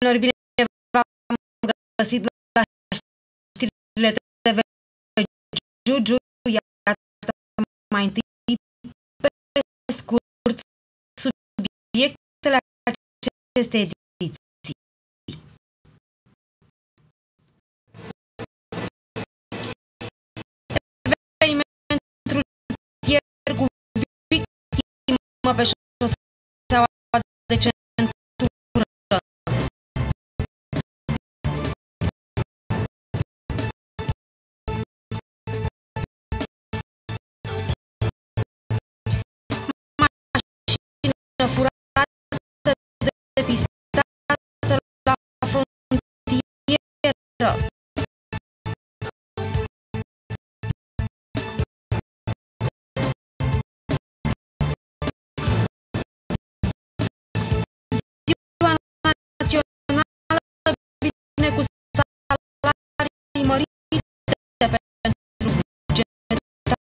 Bună, bine v-am găsit la știrile TV Giugiu. Iată mai întâi pe scurt subiectele acestei ediții. Evenimentul ieri cu victimă pe șoseaua de centură. Furată de depistată la frontieră. Ziua națională vine cu salarii mărite pentru bugetari.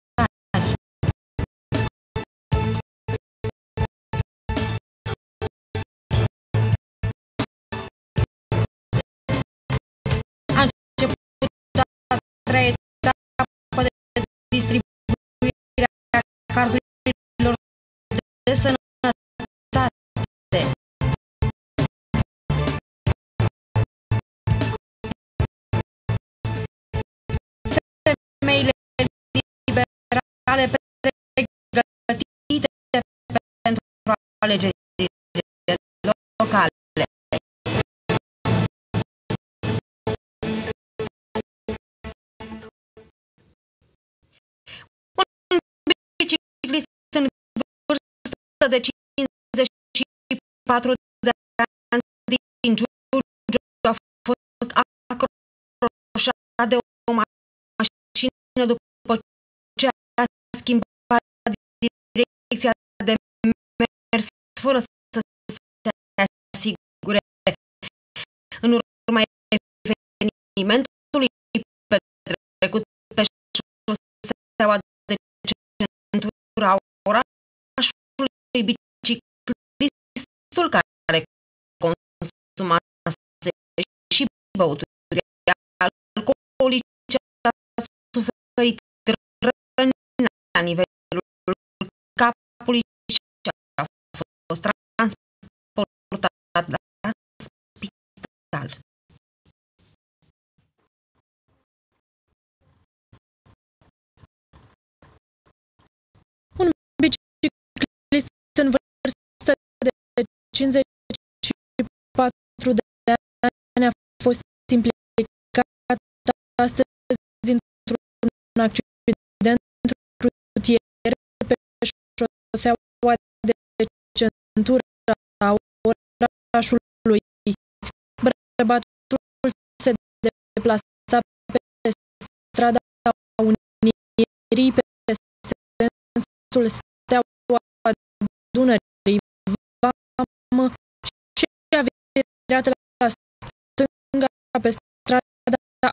A început a treia etapă de distribuire a cardurilor de sănătate. Femeile liberale pregătite pentru alegerile locale. Biciclist în vârstă de 54 de ani din Giugiu a fost acroșat de o mașină după ce a schimbat direcția de mers fără să se asigure. În urma evenimentului petrecut pe șoseaua de centură a orașului, biciclistul care consumase și băuturi alcoolice a suferit răni la nivelul capului și a fost transportat la spital. Un biciclist în vârstă de 54 de ani a fost implicat astăzi într-un accident rutier pe șoseaua de centură a orașului. Bărbatul se deplasa pe strada Unirii pe sensul Steaua Dunării, Vamă, și a virat la stânga pe strada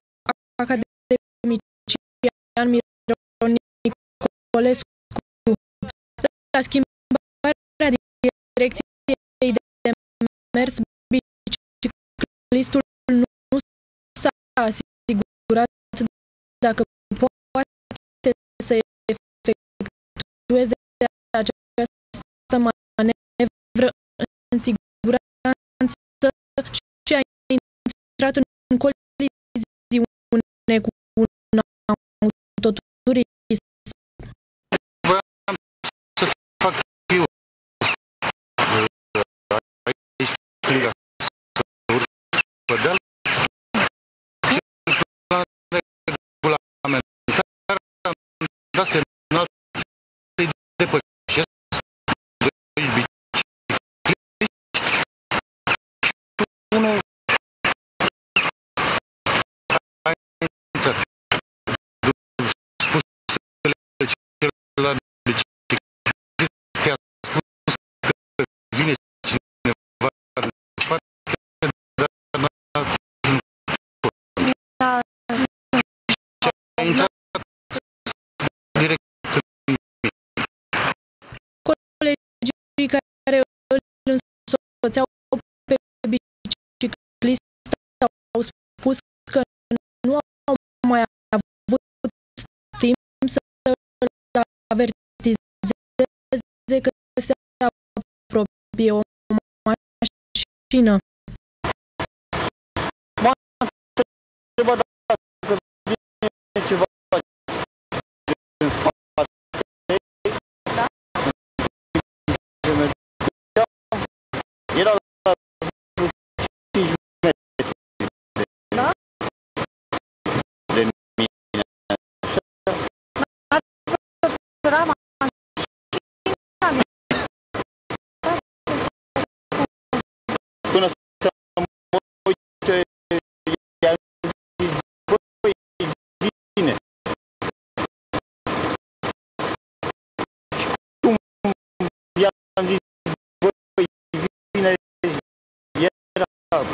Academician Miron Nicolescu. La schimbarea direcției de mers, biciclistul nu s-a asigurat dacă poate să efectueze această manevră în siguranță și a intrat în coliziune cu un autoturism. Voiam să fac eu aici stânga să urc pe deal și plan regulament avertizeze că se apropie o mașină. M-a întrebat dacă vine ceva din spate. Da? Era la 5 metri. Da? De mine. Până să mă uite, i-a zis, băi, vine. Și cum i-am zis, băi, vine, era...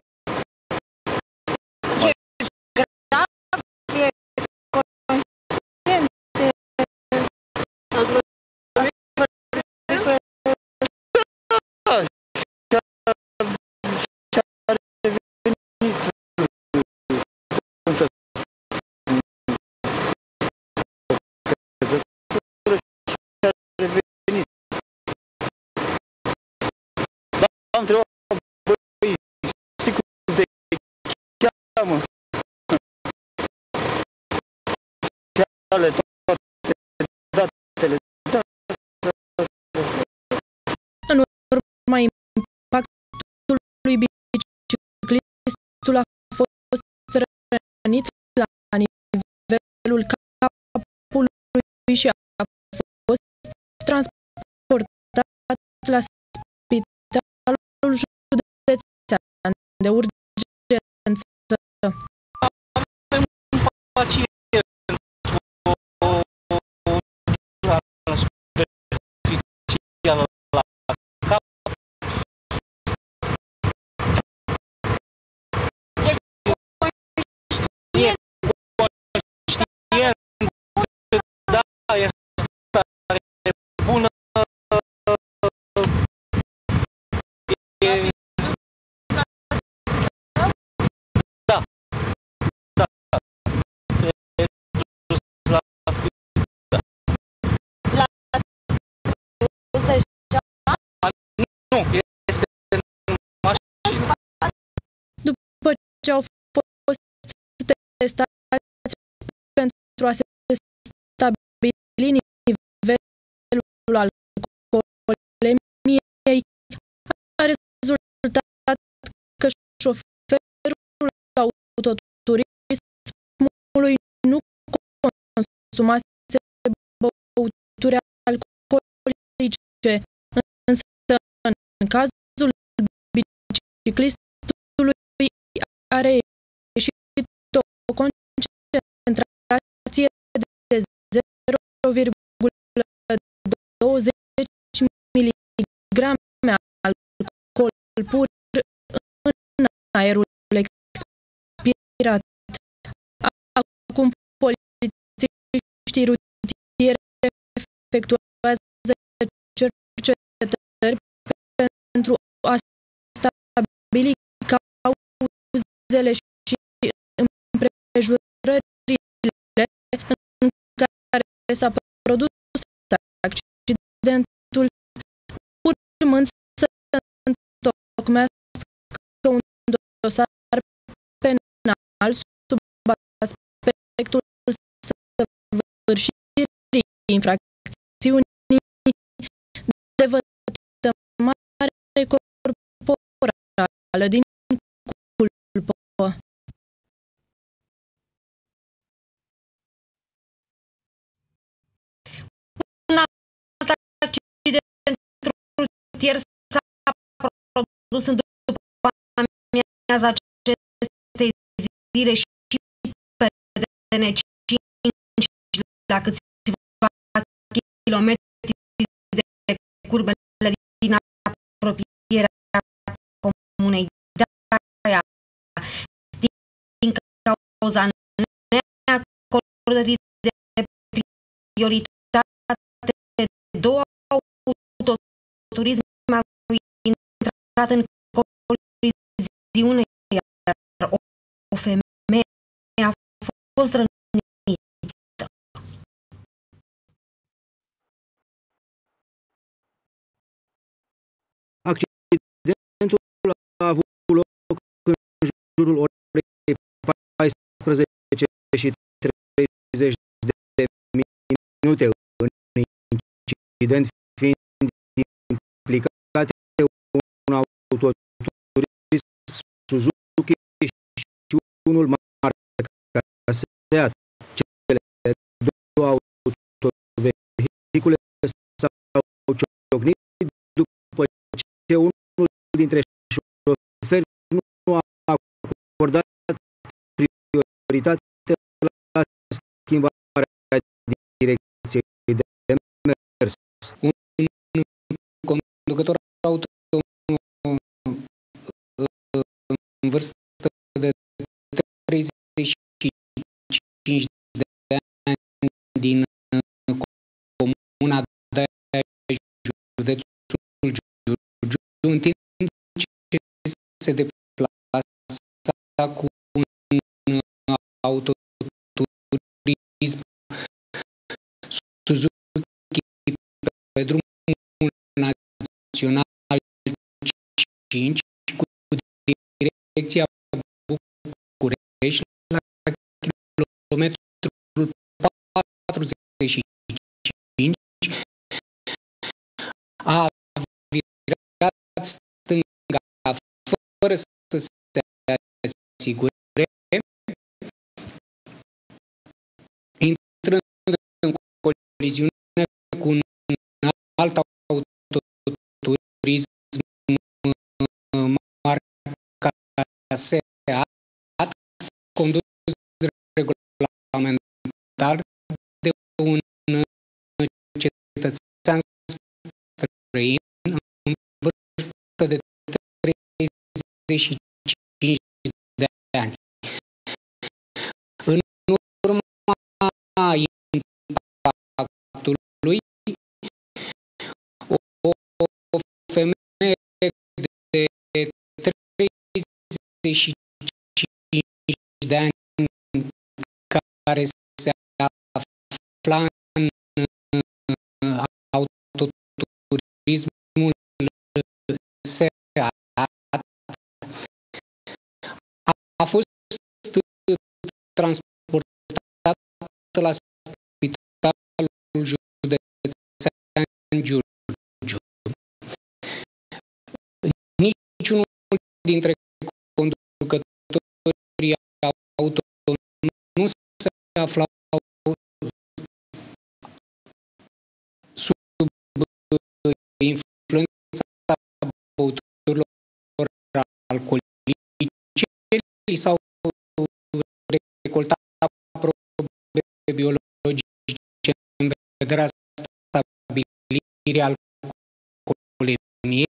Ce grav e conștiente. Ați văzut am întrebat, băi, știi cum te cheamă? Cheale toate datele. în urma impactului biciclistul a fost rănit la nivelul capului și a fost transportat la spitalul județean de urgență. Avem un pacient la superficială la cap. Da, este stare bună. Da. Da. Nu, este în mașină. După ce au fost testați pentru a se stabili nivelul alcoolemiei, a rezultat că șoferul autoturismului nu consumase băuturi alcoolice, însă în cazul biciclistului a reieșit o concentrație de 0,20 miligrame alcool pur în aerul expirat. Acum polițiștii rutieri efectuează cercetări pentru a stabili cauzele și împrejurările în care s-a produs accidentul, urmând să întocmească un dosar penal sub aspectul săvârșirii infracțiunii de vătămare corporală din culpă. Un alt accident rutier s-a produs în după amiaza acestei zile și pe DN5 la câțiva kilometri de curbele din apropierea comunei Daia. Din cauza neacordării de prioritate, două autoturisme au intrat în coliziune, iar o femeie a fost rănită. avut loc în jurul orei 14 și 30 de minute, în incident fiind implicate un autoturism Suzuki și unul marca Seat. Cele două autovehicule s-au ciocnit după ce unul dintre șoferi nu a acordat prioritate la schimbarea direcției de mers. Un conducător auto în vârstă de 35 de ani din comuna de județul Giurgiu, în timp ce se deplasa cu un autoturism Suzuki pe drumul național 5 cu direcția București la kilometrul 45 a virat stânga fără să se asigure, intrând în coliziune cu un alt autoturism marca Seat, condus regulamentar de un cetățean străin în vârstă de 35 de ani. În urma impactului, o femeie de 35 de ani care se afla în autoturismul Seat a fost transportată la Spitalul Județean Giurgiu. Niciunul dintre conducătorii auto nu se aflau sub influența băuturilor alcoolice, li s-au recoltat probe biologice în vederea stabilirii alcoolemiei.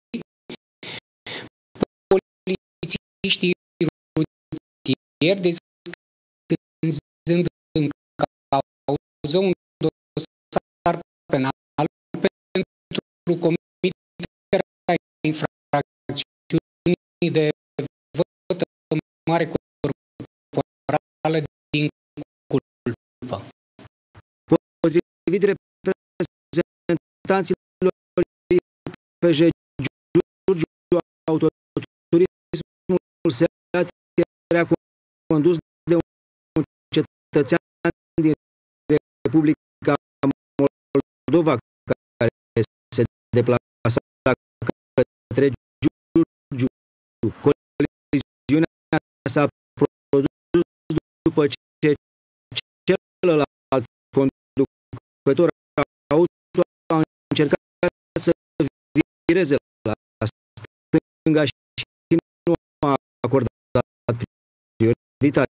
Polițiștii rutieri, descânzând în cauză un dosar penal pentru comiterea infracțiunii de vătămare corporală din culpă. Potrivit reprezentanților IPJ Giurgiu, autoturismul Seat era condus de un cetățean din Republica Moldova care se deplasa către Giurgiu. Coliziunea s-a produs după ce celălalt conducător auto a încercat să vireze la stânga și nu a acordat prioritate.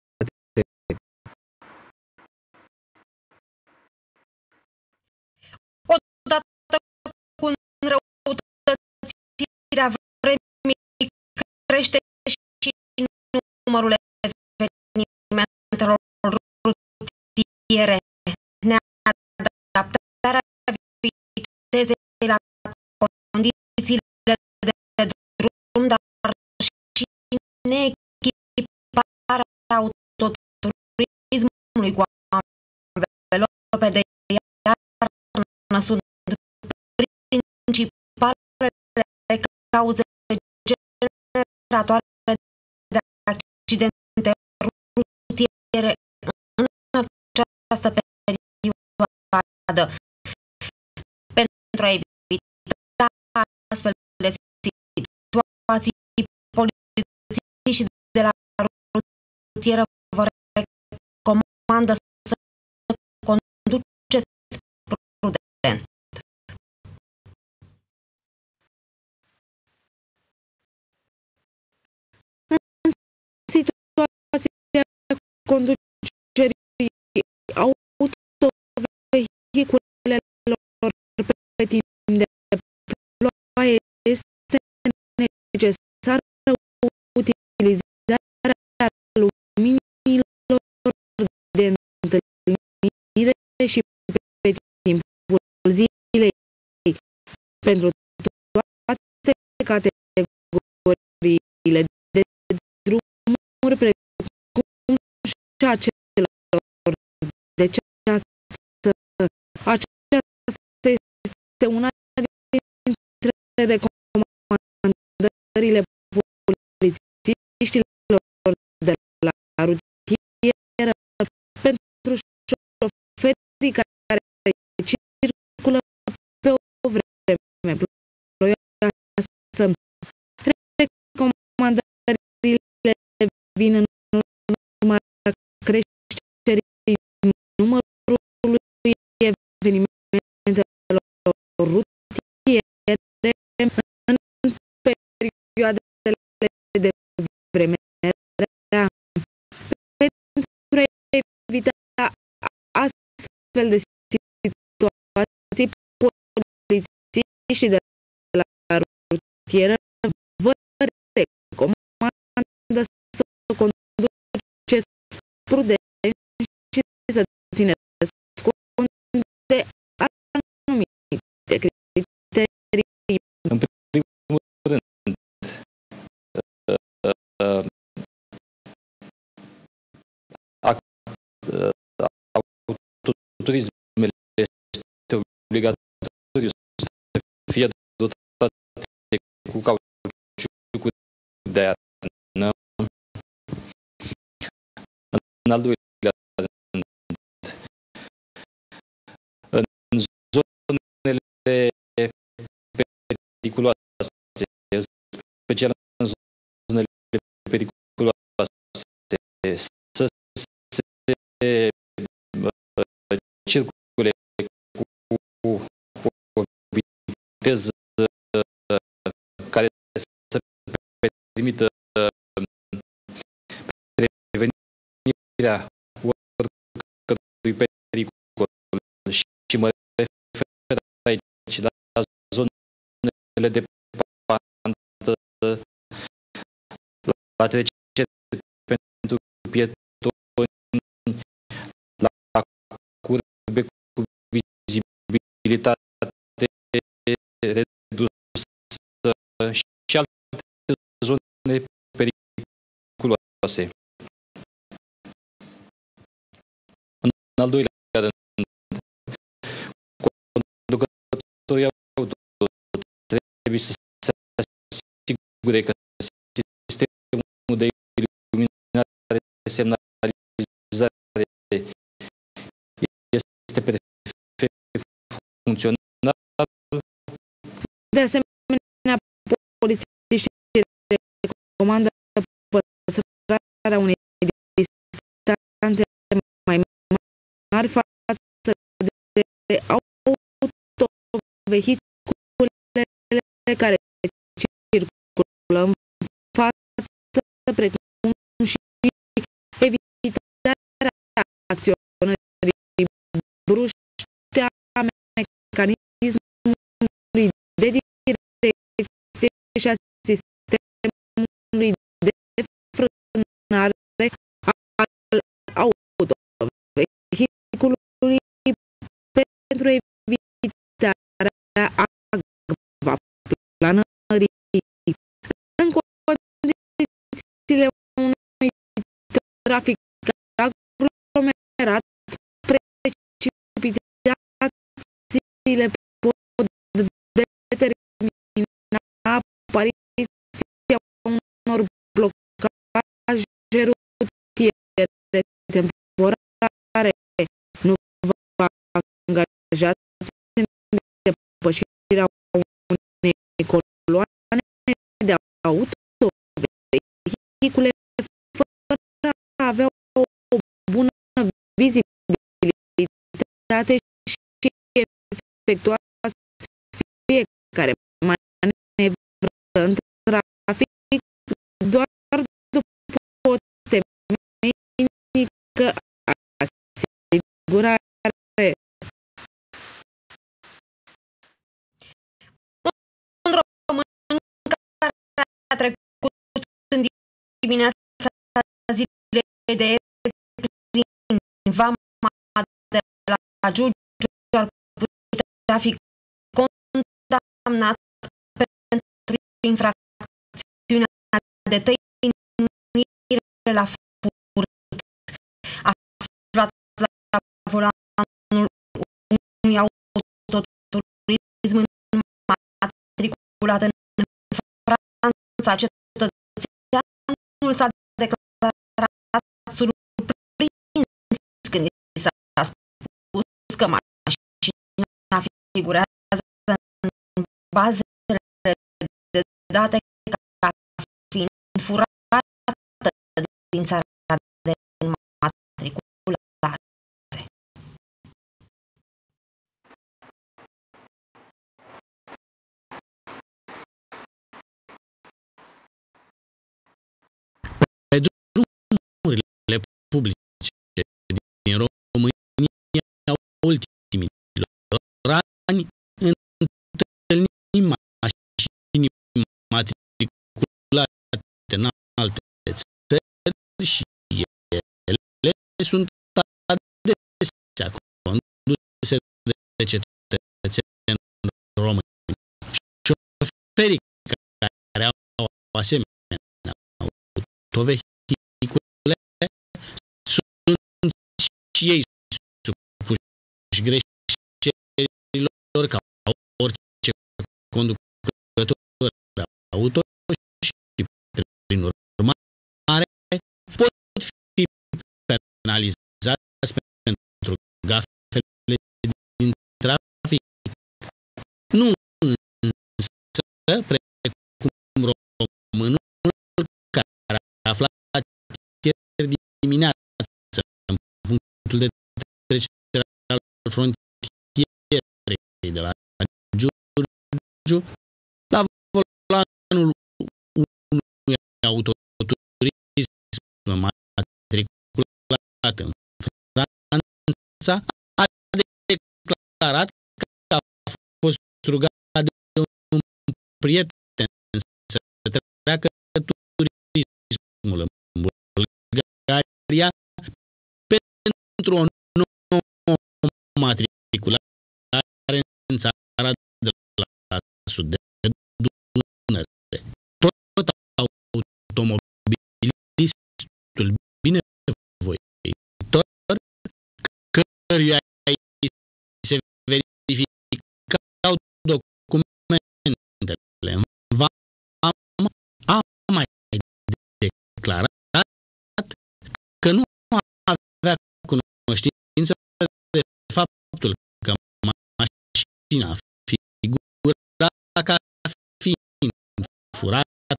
Odată cu înrăutățirea vremii crește și numărul evenimentelor rutiere. Neadaptarea vitezei la condițiile de drum, dar și neechiparea autoturismului cu anvelope de iarnă sunt principalele cauze generatoare de accidente rutiere în această perioadă pentru a evita astfel de situații. Polițiștii de la rutieră vă recomandă să conduceți prudent. Situația conducerii autovehiculelor pe timp de ploaie este necesară utilizarea luminilor de întâlnire și pe timpul zilei pentru toate categoriile de drumuri, precum și a celor de ceață. Aceasta este una dintre recomandările polițiștilor de la rutieră pentru șoferii care circulă pe o vreme ploioasă. Recomandările vin în urma creșterii numărului evenimentelor rutiere în perioadele de vreme rea. Pentru a evita astfel de situații, polițiștii de la rutieră vă recomandă să conduceți prudent și să țineți cont de anumite criterii. În primul rând, autoturismele este obligatoriu să fie dotate cu cauciucuri de iarnă. În al doilea rând, în zonele periculoase, special în zonele periculoase, să se circule cu o viteză care să permită prevenirea oricărui pericol. Și mă refer aici la zonele de pantă, la trecere pentru pietoni, la curbe cu vizibilitate redusă și alte zone periculoase. În al doilea rând, conducătorii auto trebuie să se asigure că sistemul de iluminare de semnalizare este perfect funcțional. De asemenea, polițiștii recomandă păstrarea unei distanțe mai mari față de autovehiculele care circulă în față, precum și evitarea acționării bruște a mecanismului de direcție și a sistemului de frânare al autovehiculului pentru evitarea acvaplanării. În condițiile unui trafic aglomerat, precipitațiile pot determina apariția unor rutiere temporare nu vă angajați în depășirea unei coloane de autovehicule fără a avea o bună vizibilitate și efectuați fiecare manevră în trafic doar după o temeinică asigurare. Un român care a trecut în dimineața zilei de ieri prin vama de la Giurgiu ar putea fi condamnat pentru infracțiunea de tăinuire la furt, aflat la volanul unui autoturism înmatriculat în Franța. Cetățeanul s-a declarat surprins când i s-a spus că mașina figurează în bazele de date ca fiind furată din țara de înmatriculare. Pe drumurile publice din România, ultimii ani, întâlnim mașini matriculate în alte țări și ele sunt adesea conduse de cetățeni români. Șoferii care au asemenea autovehicule sunt și ei supuși greșelilor ca orice conducător auto și, prin urmare, pot fi penalizați pentru gafele din trafic. Nu însă precum românul care a aflat ieri dimineață în punctul de trecere al frontierei de la Giurgiu, la volanul unui autoturism matriculat în Franța, a declarat că a fost rugat de un prieten să treacă turismul în Bulgaria pentru o nouă matriculare în țara de la sud de Dunăre. Tot automobilistul binevoitor, căruia se verificau documentele în vamă, a mai declarat că nu avea cunoștință de faptul că mașina figura ca fiind furată,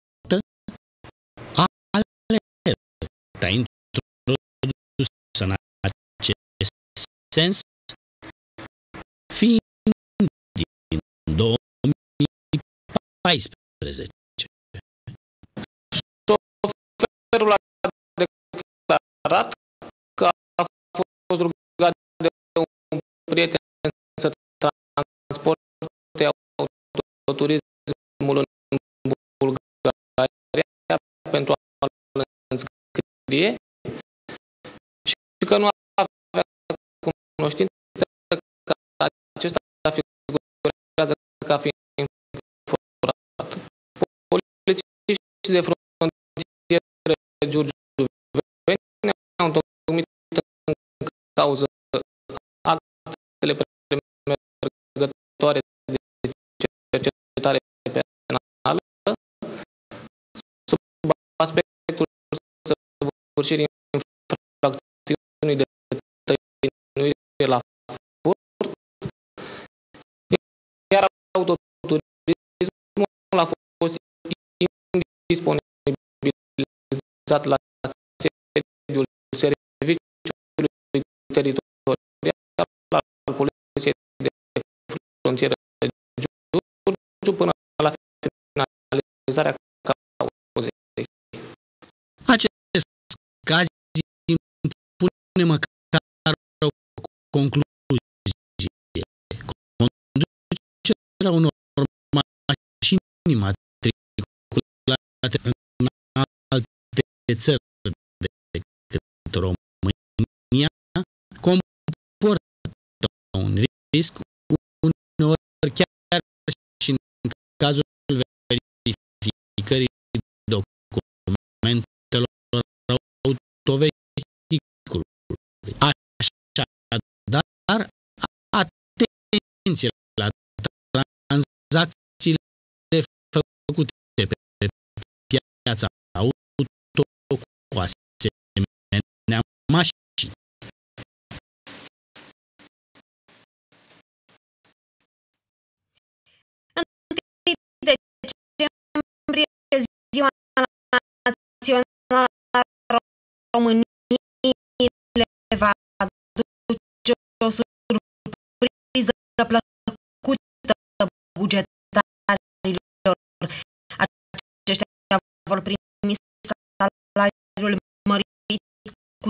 alerta introdusă în acest sens fiind din 2014. Șoferul a declarat că a fost rugat de un prieten să transporte autoturismul în Bulgaria pentru a-l înscrie și că nu avea cunoștință că acesta figurează ca fiind furat. Polițiștii de frontieră giurgiuveni au întocmit în cauză actele premergătoare de cercetare penală sub aspectul săvârșirii infracțiunii de tăinuire la furt, iar autoturismul a fost indisponibilizat la sediul Serviciului Teritorial al Poliției de Frontieră Giurgiu până la finalizarea cauzei. Acest caz impune măcar o concluzie. Conducerea unor mașini matriculate în alte țări decât România comportă un risc, uneori chiar și în cazul verificării documentelor autovehiculului. Așadar, atenție la tranzacțiile făcute pe piața auto cu asemenea mașini. Decembrie, Ziua Națională a României le va aduce o surpriză plăcută bugetarilor. Aceștia vor primi salariul mărit cu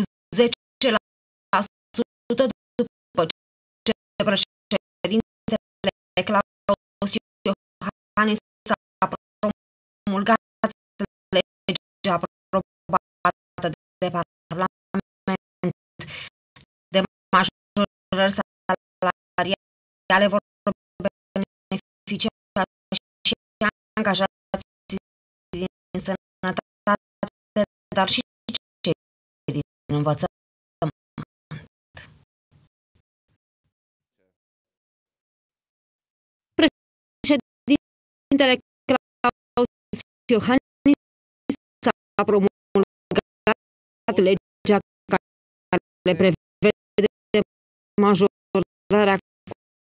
10% după ce președintele Claus Iohannis a promulgat legea aprobată de Parlament de majorări salariale vor beneficia și angajații din sănătate, dar și cei din învățământ. Președintele Claus Iohannis a promulgat legea care prevede majorarea cu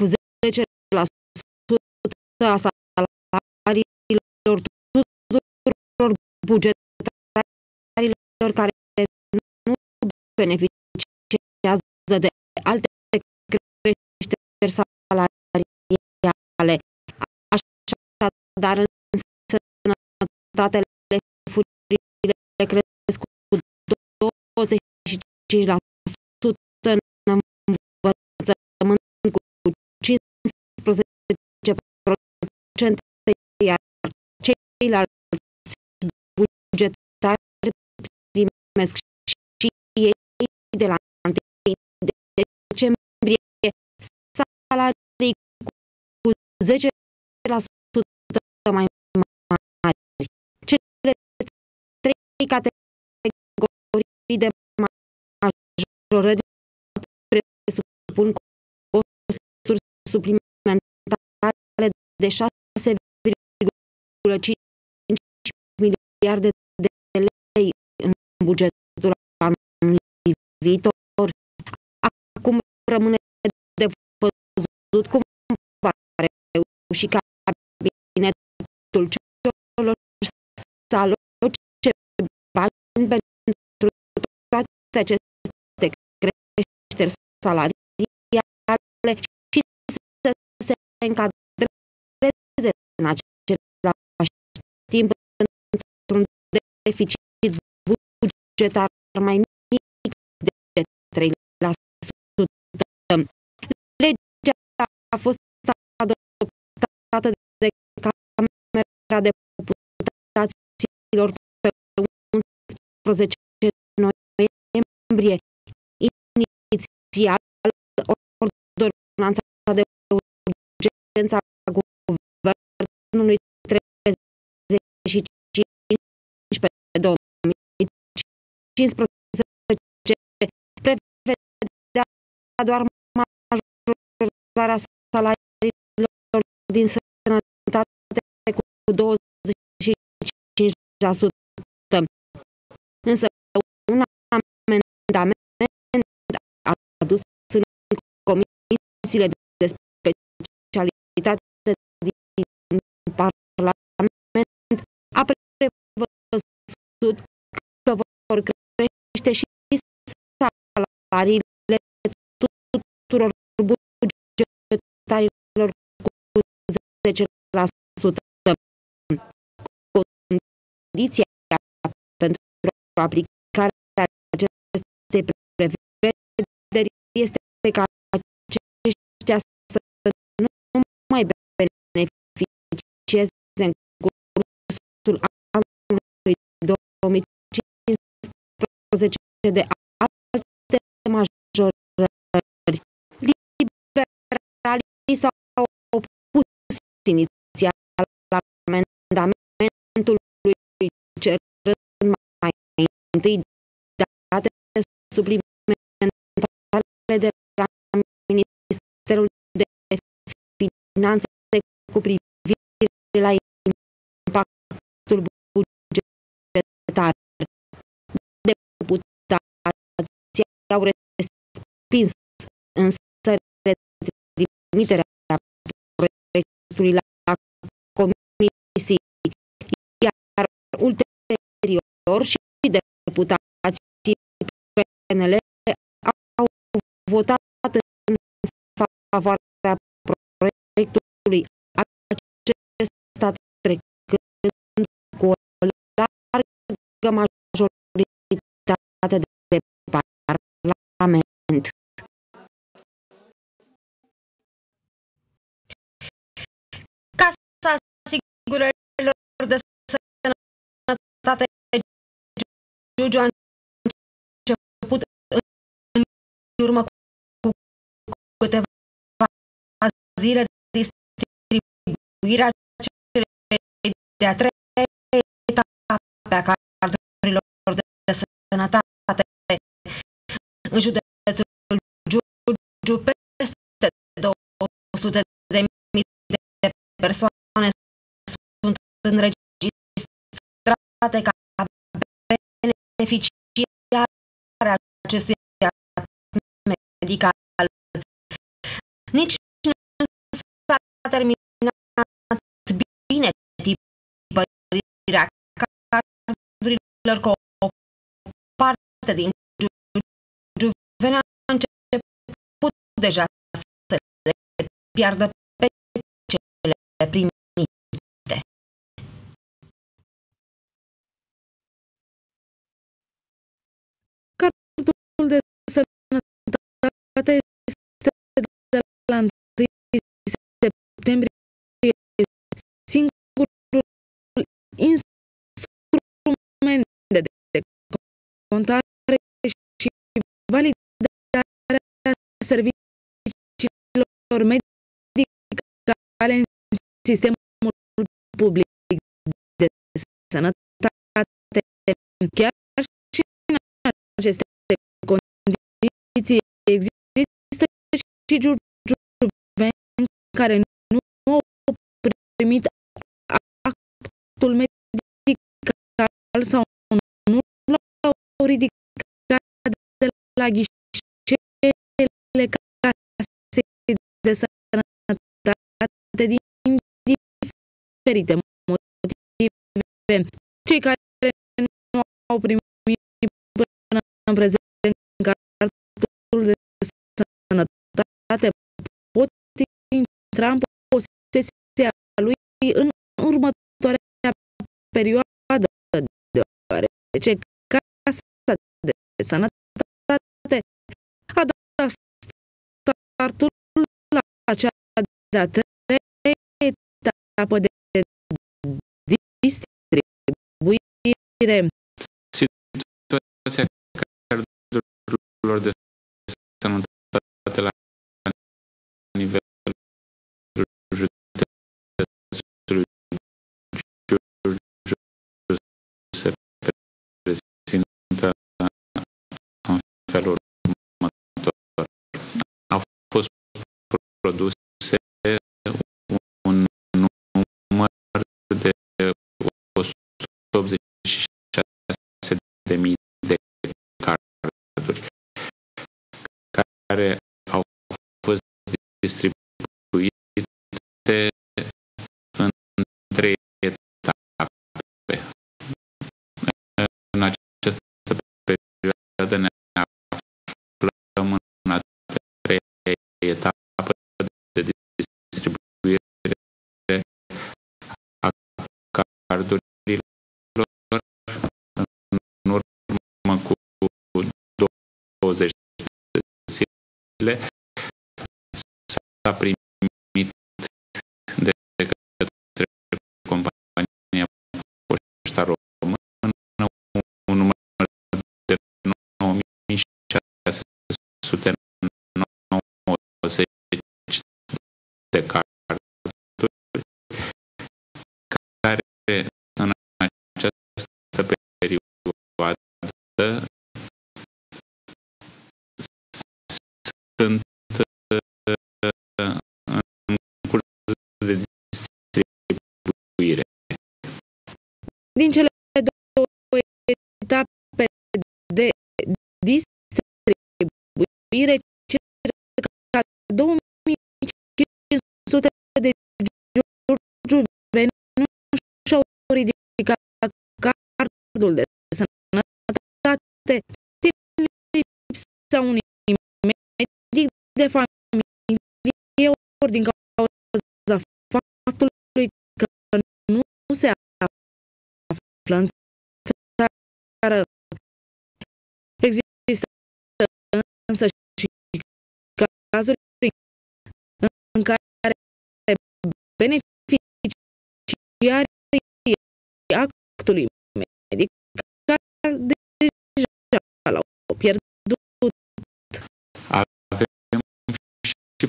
10% a salariilor tuturor bugetarilor care nu beneficiază de alte creșteri salariale. Așadar, în sănătate, lefurile cresc cu 25%, în învățământ cu 15%, iar ceilalți bugetari primesc și ei de la 1 decembrie salarii cu 10% mai mari. Cele 3 categorii de majorări presupun costuri suplimentare de 6,5 miliarde de lei în bugetul anului viitor. Acum rămâne de văzut cum va reuși cabinetul Cioloș să aloce bani pentru toate aceste creșteri salariale și să se încadreze în același timp într-un deficit bugetar mai mic de 3%. Legea a fost adoptată de Camera Deputaților pe 11 noiembrie. Inițial, ordonanța de urgență a Guvernului 35 pe 2015 prevedea doar majorarea salariilor din sănătate cu 25%. Însă că vor crește și salariile tuturor bugetarilor cu 10%. Condiția pentru aplicarea acestei prevederi este ca aceștia să nu mai beneficieze în cursul anului 2015 de alte majorări. Liberalii s-au opus inițial la amendamentului, cerând mai întâi date suplimentare de la Ministerul de Finanțe cu privire la impactul bugetar. Deputații au respins însă trimiterea proiectului la comisii, iar ulterior și deputații PNL au votat în favoarea proiectului acesta, trecând cu o largă majoritate de Parlament. Casa Asigurărilor de Sănătate Giurgiu a început în urmă cu câteva zile distribuirea celei de-a treia etape a cardurilor de sănătate în județul Giurgiu. Peste 200.000 de persoane sunt înregistrate ca beneficiare a acestui act medical. Nici nu s-a terminat bine tipărirea cardurilor cu o parte din Giurgiuveni a început deja să le piardă pe cele primite. Cardul de sănătate este de la 1 septembrie singurul instrument de contare și validare a serviciilor medicale în sistemul public de sănătate. Chiar și în aceste condiții există și giurgiuveni care nu au primit actul medical sau nu l-au ridicat de la ghișeele casei de sănătate din diferite motive. Cei care nu au primit până în prezent cardul de sănătate pot intra în posesia lui în următoarea perioadă, deoarece Casa de Sănătate a dat startul la acea de-a treia etapă de distribuire. Situația cardurilor de sănătate la nivel județului Giurgiu se prezintă în felul următor. Au fost produse un număr de 186.000 de carduri care au fost distribuite în 3 etape. cardurilor în urmă cu 20 de zile s-a primit de către compania Poșta Română un număr de 9690 de carduri care în această perioadă sunt în curs de distribuire. Din cele două etape de distribuire, circa 2500 de giurgiuveni și-au ridicat cardul de sănătate din lipsa unui medic de familie ori din cauza faptului că nu se află în țară. Există însă și cazuri în care beneficiarii actului medical deja l-au pierdut. Avem și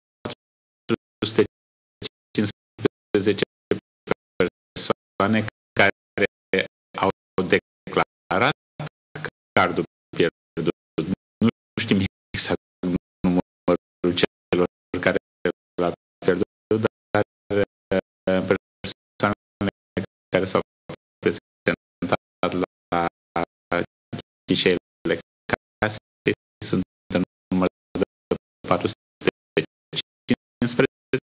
415 persoane care au declarat cardul pierdut. Nu știm exact numărul celor care l-a pierdut, dar persoanele care s-au prezentat la ghișeele casei sunt în număr de 415,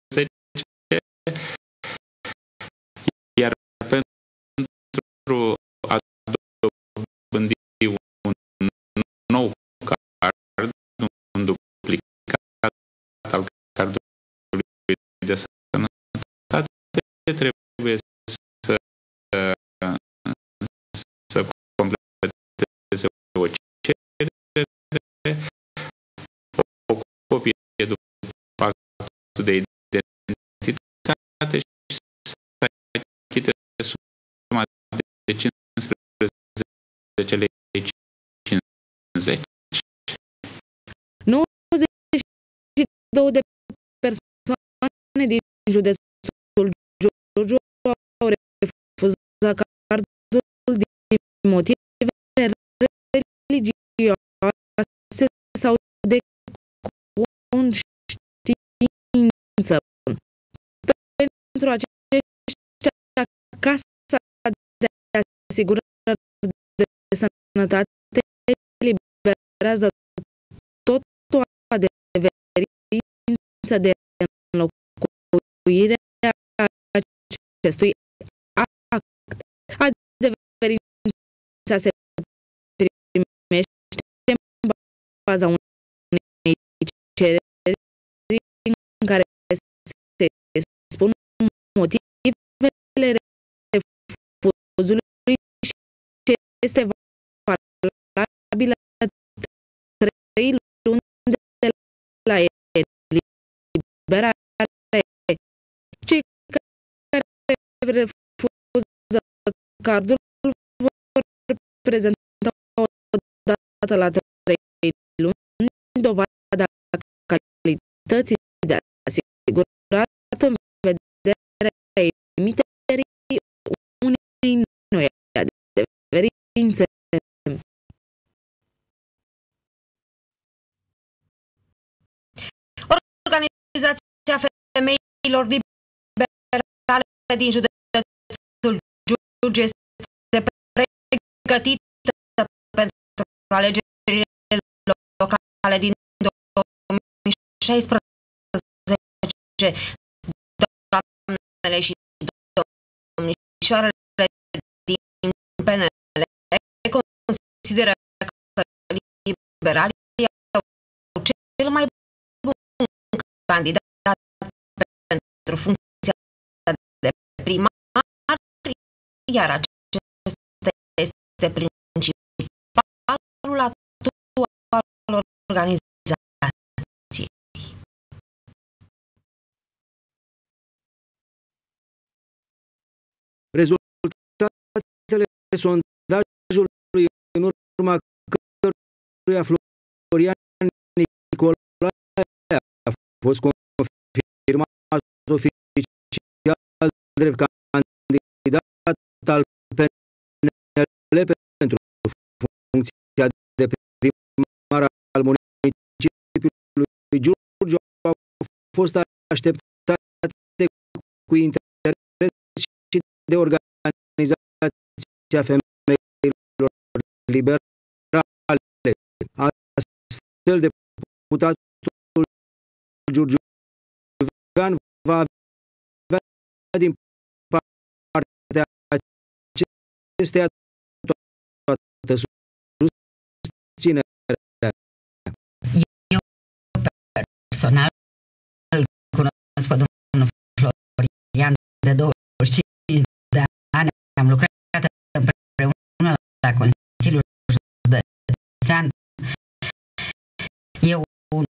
iar pentru a dobândi un nou card, un duplicat al cardului de sănătate, trebuie să completeze o cerere, o copie după actul de identitate și să achite suma de 15 lei 50. 92 de persoane din județul Giurgiu au refuzat cardul din motive religioase sau de conștiință. Pentru aceștia, Casa de Asigurări de Sănătate eliberează tot o adeverință de înlocuire a acestui act. Adeverința se primește în baza unei cereri în care se spun motivele refuzului și este valabilă 3 luni de la eliberare. Cei care refuză cardul vor prezenta o dată la 3 luni dovada calității de asigurat în vederea emiterii unei noi adeverințe. Organizația Femeilor Liberale din județul Giurgiu este pregătită pentru alegerile locale din 2016. Doamnele și domnișoarele din PNL consideră că liberalii au cel mai bun candidat pentru funcția de primar, iar acesta este principalul atu al organizației. Rezultatele sondajului în urma căruia Florian Nicolae a fost confirmat oficial drept candidat al PNL pentru funcția de primar al municipiului Giurgiu au fost așteptate cu interes și de Organizația Femeilor Liberale. Astfel, deputatul giurgiuvean va avea din partea acesteia toată susținerea. Eu personal îl cunosc pe domnul Florian de 25 de ani. Am lucrat împreună la Consiliul Județean. E un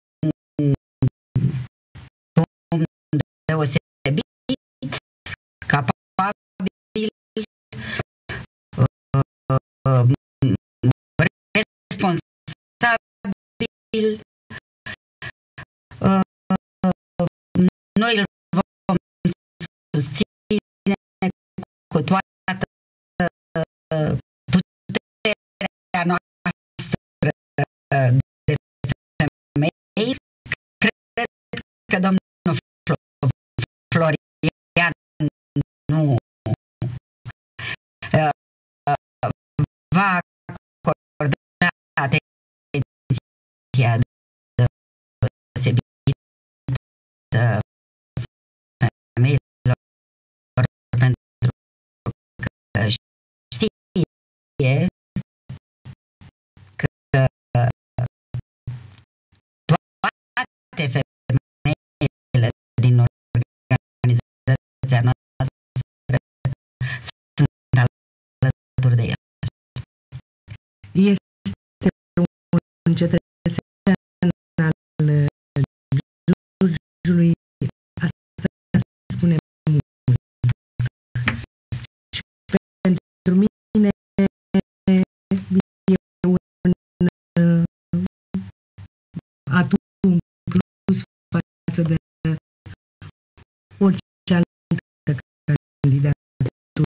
om deosebit, capabil, responsabil. Noi îl vom susține cu toată puterea noastră de femei. Cred că domnul Florian nu va acorda atenția deosebită femeilor, pentru că știe că toate femeile din organizația noastră sunt alături de el. Este un cetățean al Giurgiului, asta spune mult. Și pentru mine e un atu în plus față de orice altă candidatură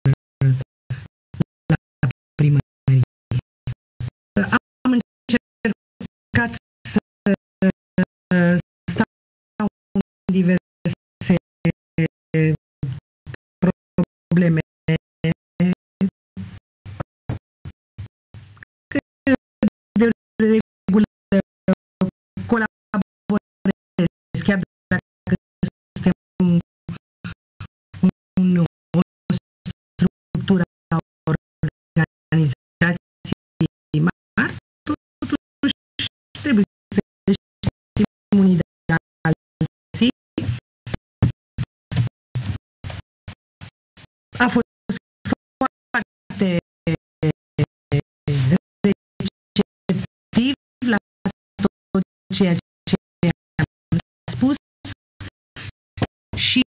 la primărie. Am încercat să stau în diverse probleme. De regulă colaborez, chiar dacă suntem o structură a organizației mari, totuși trebuie să știm unii de alții. A fost foarte receptiv la tot ceea ce am spus și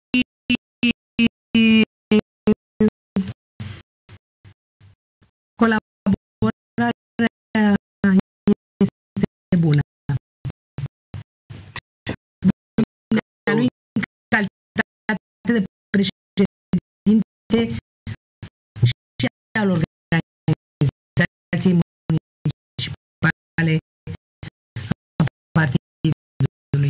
colaborarea este bună. Lui, în calitate de președinte și al organizației municipale a partidului.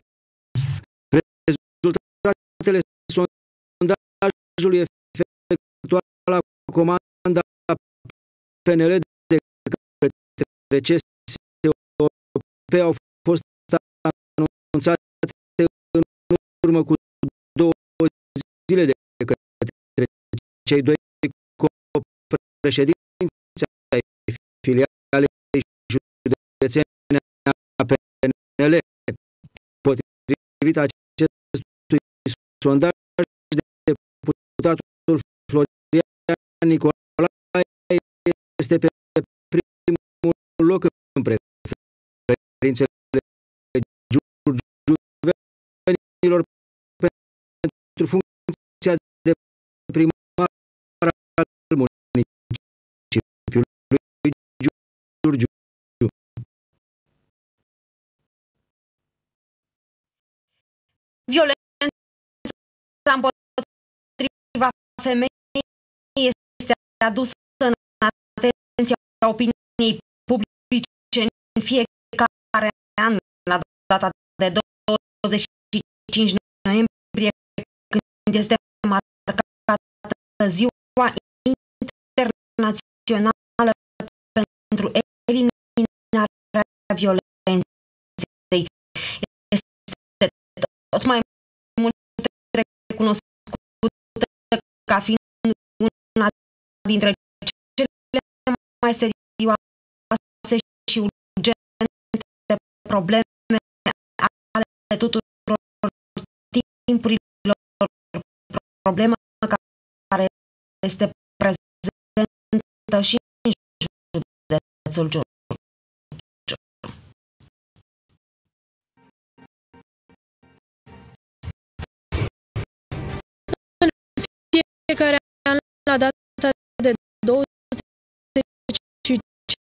Rezultatele sondajului efectuat la comanda PNL de către CSOP au fost anunțate în urmă cu 2 zile de către cei doi copreședinți ai filialei județene a PNL. Potrivit acestui sondaj, deputatul Florian Nicolae este pe primul loc în preferințele giurgiuvenilor pentru funcția de primar al municipiului Giurgiu. Violența împotriva femeii este adusă în atenția opiniei publice în fiecare an la data de 25 noiembrie, când este marcată Ziua Internațională pentru eliminarea violenței. Este tot mai mult recunoscută ca fiind una dintre cele mai serioase și urgente probleme ale tuturor timpurilor, problemă care este prezentă și în județul Giurgiu. Fiecare an, la data de 25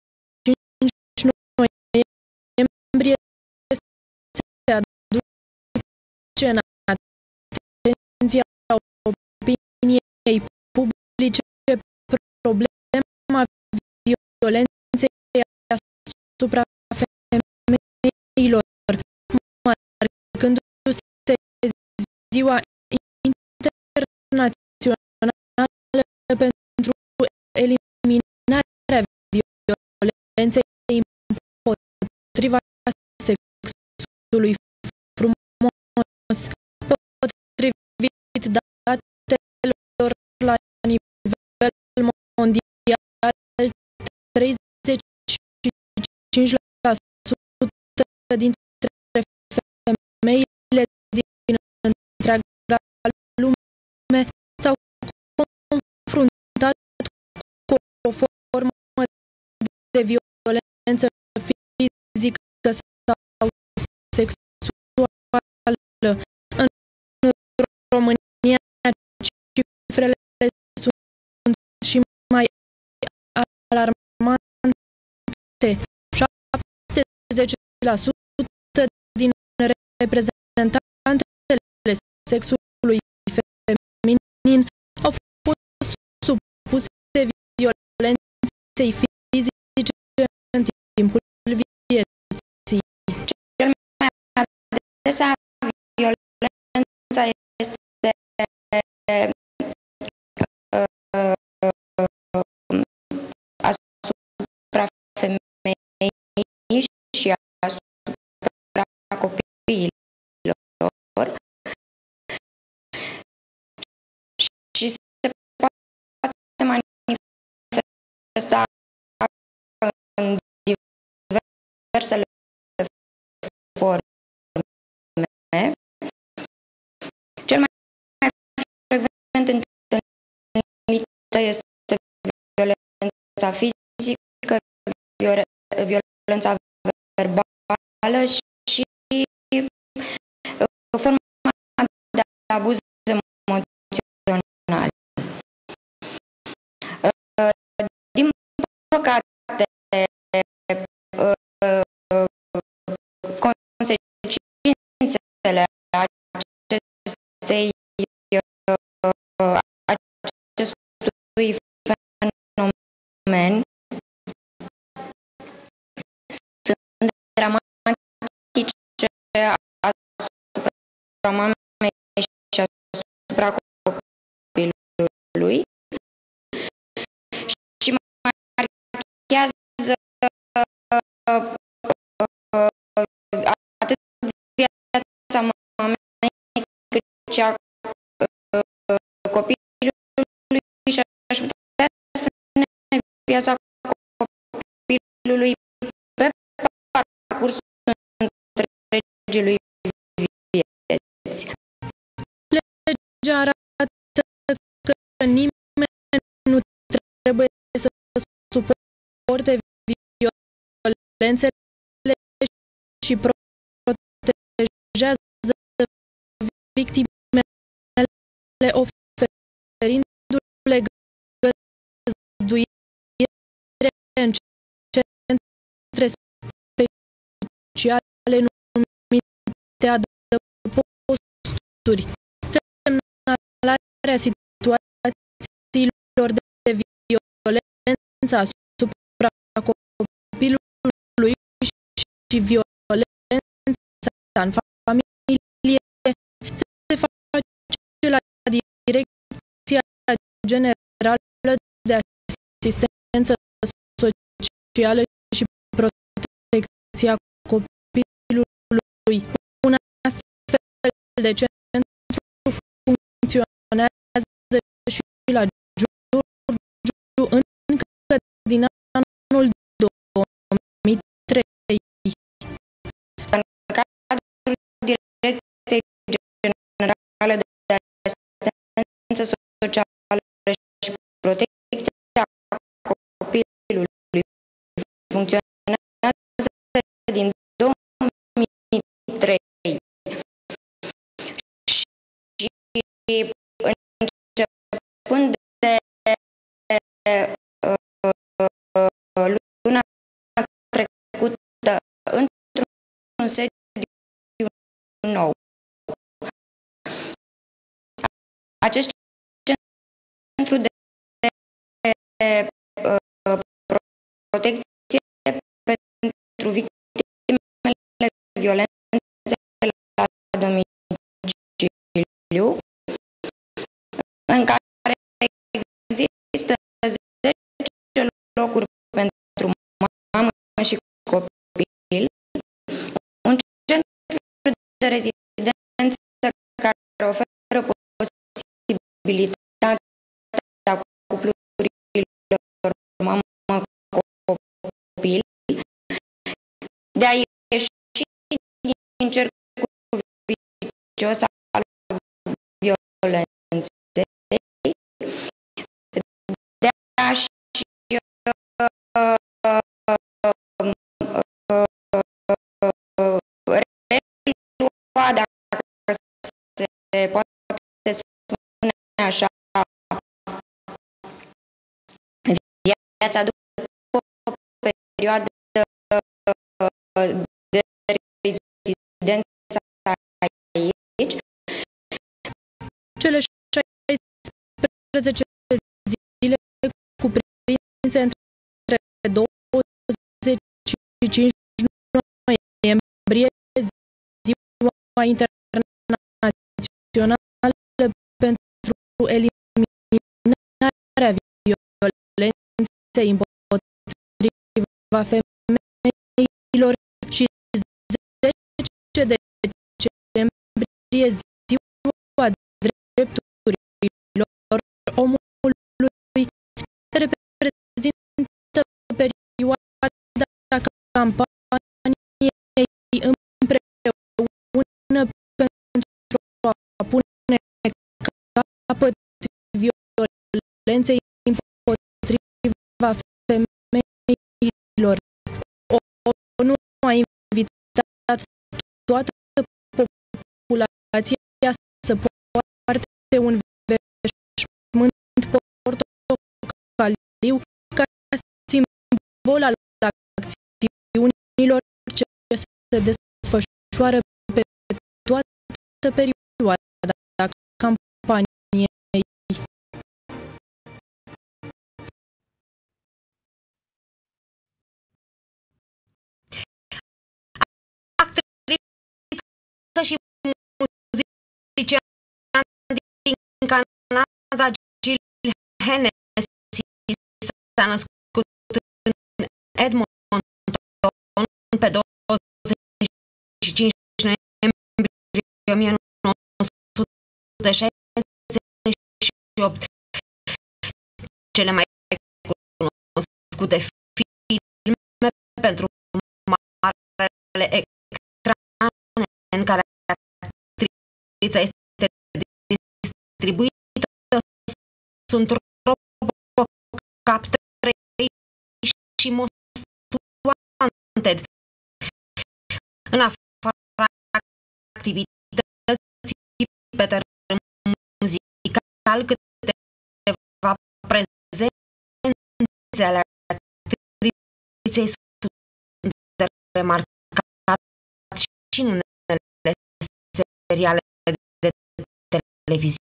noiembrie, se aduce în atenția opiniei publice problema violenței asupra femeilor, marcându-se Ziua Internațională pentru eliminarea violenței împotriva sexului frumos, potrivit datelor la nivel mondial, 35% dintre femeile din întreaga lume s-au confruntat cu o formă de violență fizică sau sexuală. În România, cifrele sunt și mai alarmante. 70% din reprezentantele sexului feminin au fost supuse violenței fizice în timpul vieții. Cel mai adesea violența este asupra femeii și asupra copiilor și se poate manifesta în diversele forme. Cel mai frecvent întâlnită este violența fizică, violența verbală și forma de abuz emoțional. Din păcate, consecințele acestui fenomen sunt dramatice asupra mamei și asupra copilului și marchează atât viața mamei cât și a copilului și aș putea spune viața copilului pe parcursul întregii vieți. Legea arată că nimeni nu suporte violențele și protejează victimele, oferindu-le găzduire în centre speciale numite adăposturi. Semnalarea situațiilor de violență asupra copilului și violența în familie se face la Direcția Generală de Asistență Socială și Protecția Copilului. Un astfel de centru funcționează și la Giurgiu încă din anul 2003. În cadrul Direcției Generale de Asistență Socială și Protecția Copilului funcționează din 2003 și începând de luna trecută într-un sediu nou. Acest centru de protecție pentru victimele violenței la domiciliu, în care există 10 locuri pentru mamă și copil, un centru de rezidență care oferă posibilitatea cuplurilor mamă-copil de a ieși din cercul vicios al violenței, de a-și relua, dacă se poate spune așa, viața după o perioadă de rezidență aici. Cele 16 zile cuprinse între 25 noiembrie, Ziua Internațională pentru eliminarea violenței împotriva femeilor, și 10 decembrie, Ziua Drepturilor Omului, reprezintă perioada campaniei împreună pentru a pune capăt violenței împotriva femeilor. ONU a invitat toată populația să poarte un veșmânt portocaliu ca simbol al acțiunilor ce se desfășoară pe toată perioada campaniei. Actriță și muzician din Canada, Jill Hennessy s-a născut în Edmonton pe 25 noiembrie 1968. Cele mai cunoscute filme pentru marele ecran în care actrița este distribuită sunt RoboCop 3 și Most Wanted. În afara activității pe teren muzical, câteva prezențe ale actriței sunt remarcat și în unele seriale de televiziune.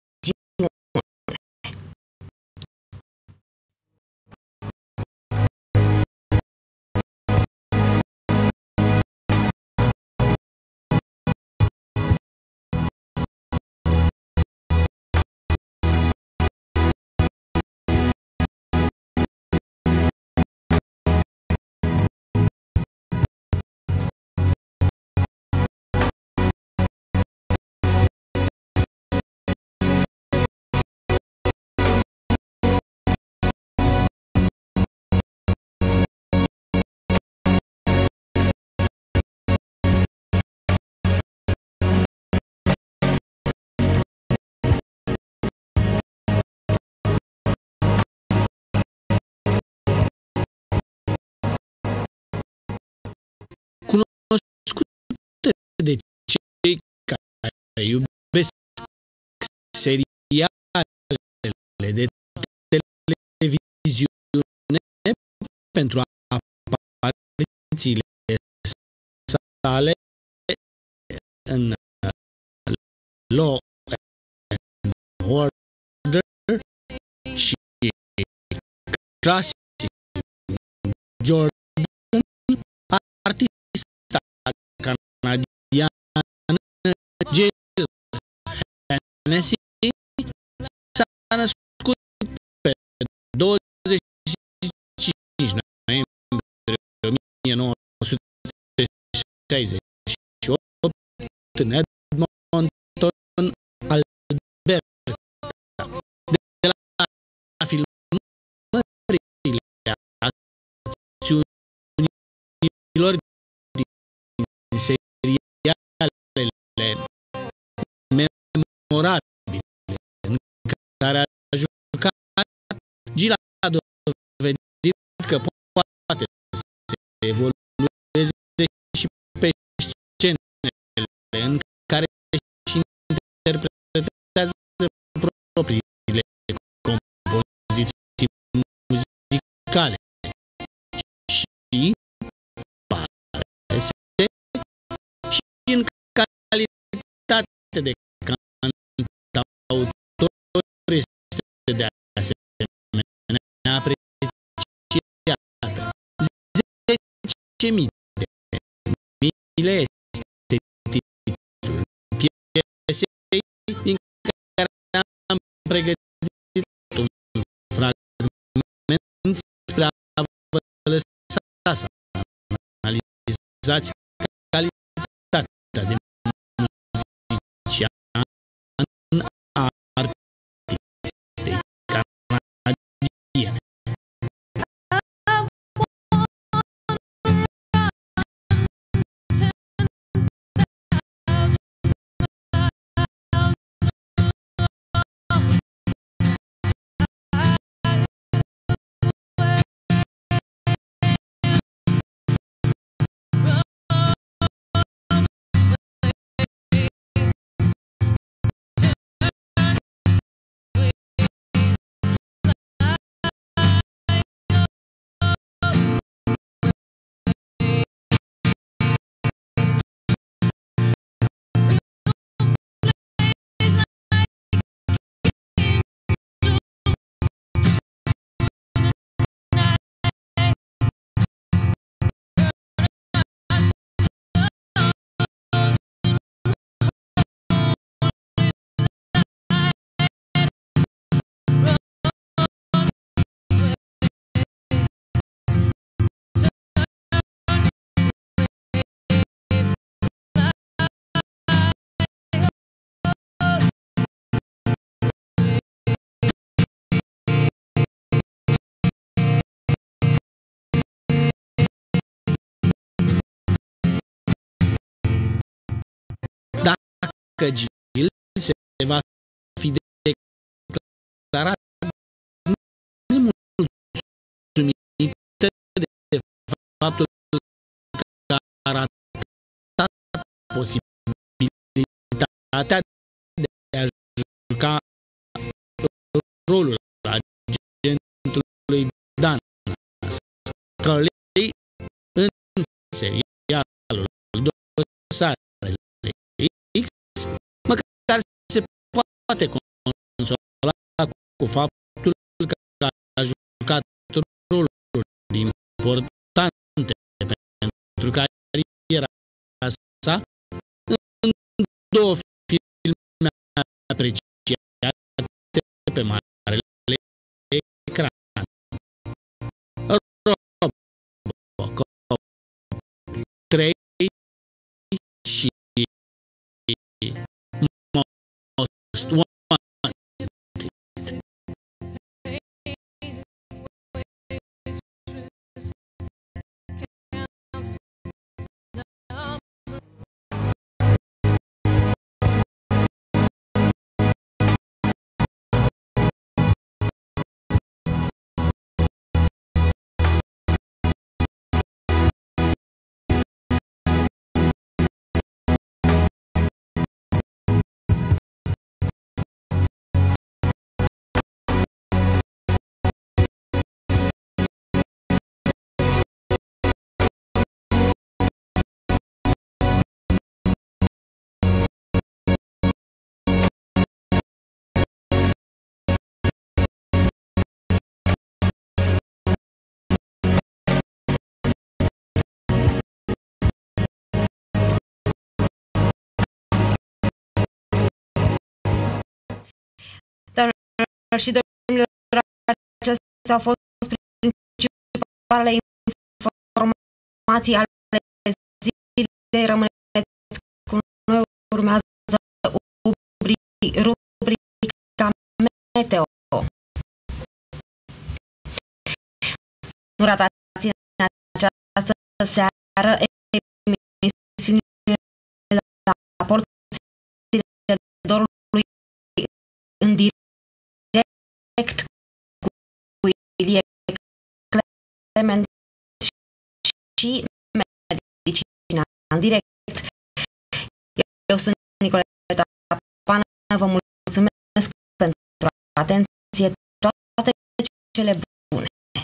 Cunoscute de cei care iubesc serialele de televiziune pentru aparițiile sale în Law and Order și Classic Jordan, artista canadiană Jill Hennessy s-a născut pe 25 noiembrie 1968 în Edmonton, Alberta. De la filmările acțiunilor din serialele memorabile în care a jucat, Jill a dovedit că poate să evolueze și pe scenele în care își interpretează propriile compoziții muzicale și pare să și în calitate de cantautor este de asemenea apreciată. 10.000 de mile este titlul piesei din care am pregătit un fragment spre a vă lăsa să analizați calitatea de muzician a artistei canadiene. Că Jill se va fi declarat nemulțumită de posibilitatea de a juca rolul agentului Dan Scully în serialul Dosarele X, măcar se poate consola cu faptul că a jucat roluri importante pentru cariera sa în două filme apreciate pe marele ecran: Robocop 3 și Most Wanted. Doamnelor și domnilor, acestea au fost principalele informații ale zilei. Rămâneți cu noi, urmează rubrica Meteo. Nu ratați în această seară emisiunile la porțile dorului în direct cu Ilie Clement și Medicina în direct. Eu sunt Nicoleta Pană, vă mulțumesc pentru atenție, toate cele bune.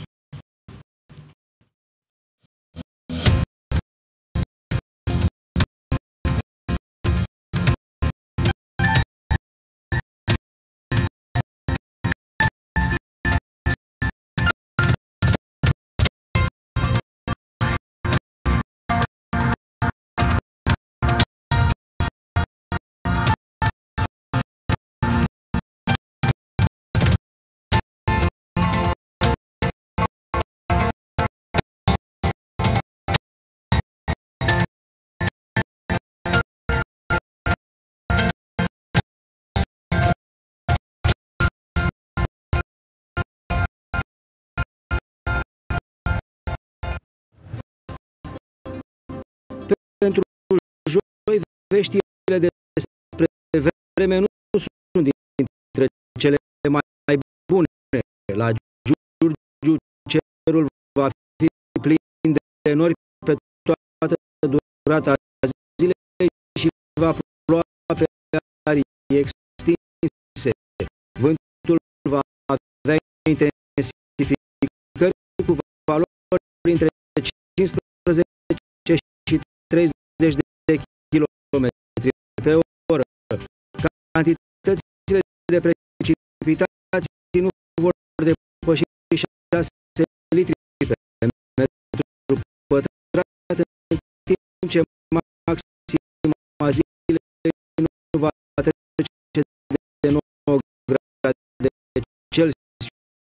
Pentru joi, veștile despre vreme nu sunt dintre cele mai bune. La Giurgiu, cerul va fi plin de nori pe toată durata zilei și va ploua pe arii extinse. Vântul va avea intensificări cu valori între 15 și 30 de km pe oră. Cantitățile de precipitații nu vor depăși 6 litri pe metru pătrat, în timp ce maxima zilei nu va trece de 9 grade Celsius.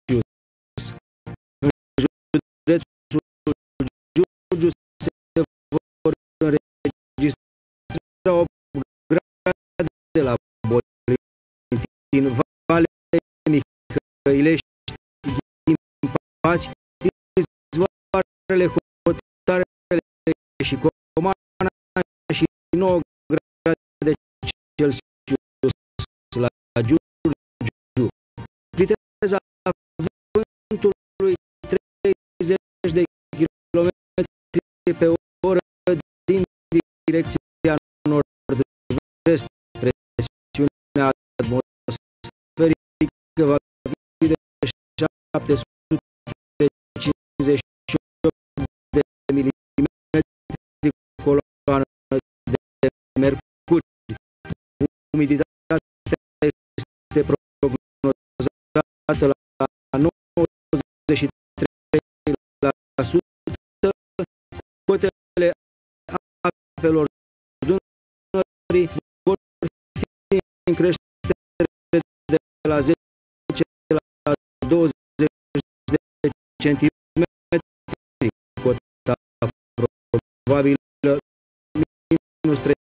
În județul Giurgiu se vor înregistra 8 grade la Bolintin, Vale Mihăilești, Ghimpați, Izvoarele, Hotarele și Comana și 9 grade Celsius la Giurgiu. Viteza vântului 30 de km pe oră din direcția nord-vest spre că va fi de 758 de milimetri coloană de mercuri. Umiditatea este prognozată la 93%. Cotele apelor Dunării vor fi în creștere de la 10 la 20 de centimetri, cota probabilă minus 3